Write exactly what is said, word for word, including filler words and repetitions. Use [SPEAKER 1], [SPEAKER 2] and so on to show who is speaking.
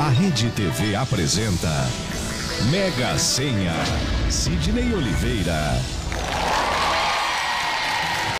[SPEAKER 1] A Rede T V apresenta Mega Senha. Sidney Oliveira.